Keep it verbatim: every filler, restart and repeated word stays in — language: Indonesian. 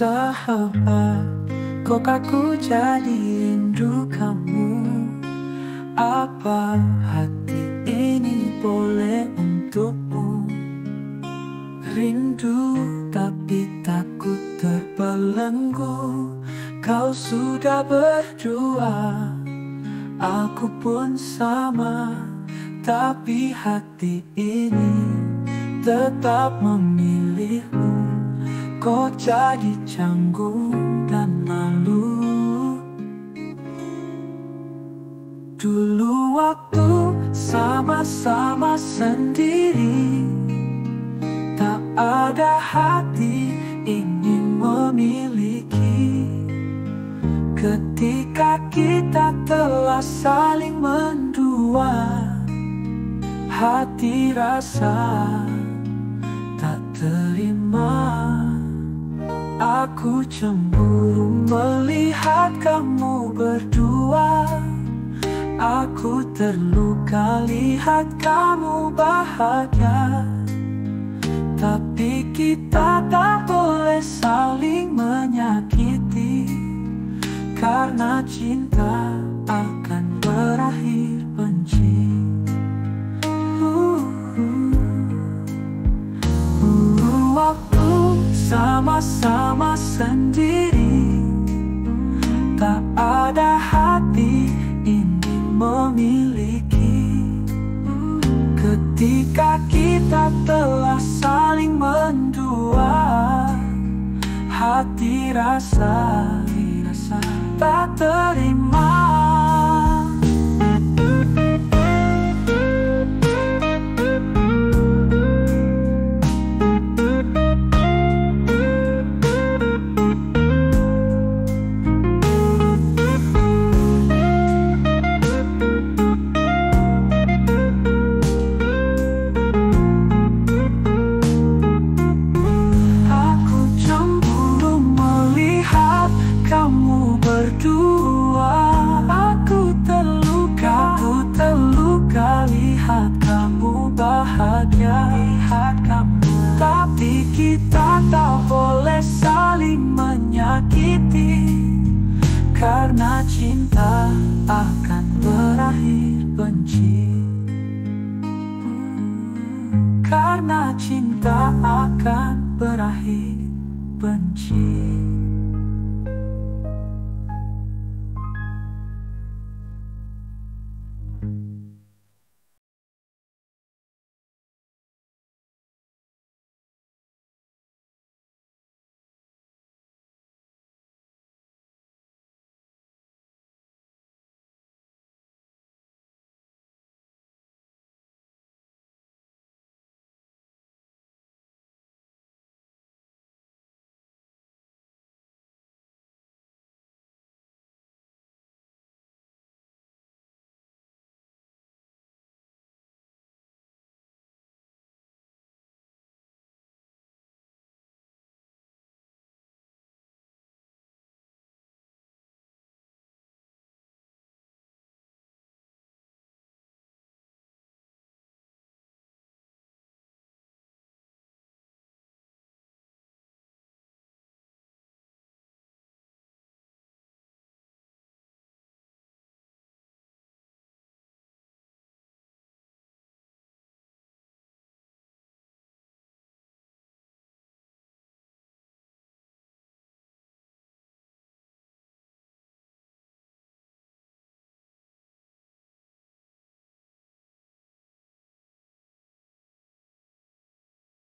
Sahabat, kok aku jadi rindu kamu. Apa hati ini boleh untukmu? Rindu tapi takut terbelenggu. Kau sudah berdua, aku pun sama. Tapi hati ini tetap memilihmu. Kok jadi canggung dan malu? Dulu waktu sama-sama sendiri, tak ada hati ingin memiliki. Ketika kita telah saling mendua, hati rasa tak terima. Aku cemburu melihat kamu berdua. Aku terluka lihat kamu bahagia. Tapi kita tak boleh saling menyakiti, karena cinta akan berakhir benci. uh, uh. uh, Waktu sama-sama sendiri, tak ada hati ingin memiliki. Ketika kita telah saling mendua, hati rasa tak terima. Kamu berdua, aku terluka, aku terluka lihat kamu bahagia, lihat kamu. Tapi kita tak boleh saling menyakiti, karena cinta akan berakhir benci. Karena cinta akan berakhir benci.